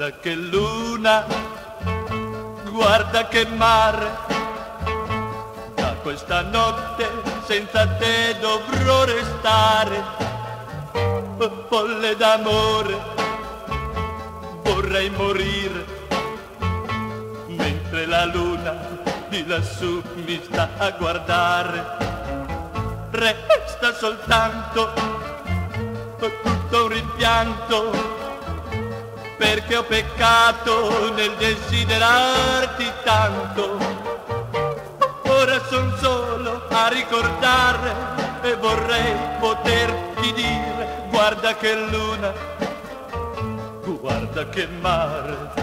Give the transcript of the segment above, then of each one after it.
Guarda che luna, guarda che mare, da questa notte senza te dovrò restare. Folle d'amore, vorrei morire, mentre la luna di lassù mi sta a guardare. Resta soltanto tutto un rimpianto, perché ho peccato nel desiderarti tanto. Ora son solo a ricordare e vorrei poterti dire: guarda che luna, guarda che mare.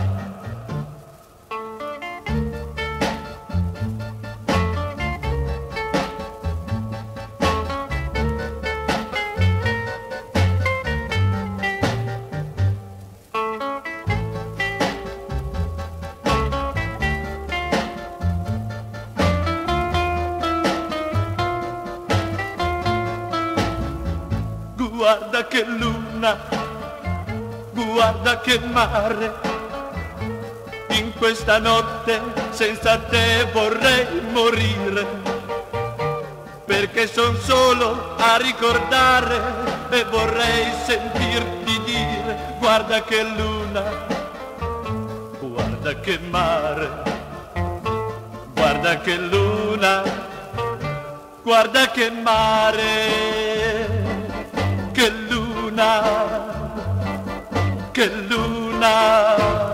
Guarda che luna, guarda che mare, in questa notte senza te vorrei morire, perché son solo a ricordare e vorrei sentirti dire: guarda che luna, guarda che mare, guarda che luna, guarda che mare. Che luna, che luna.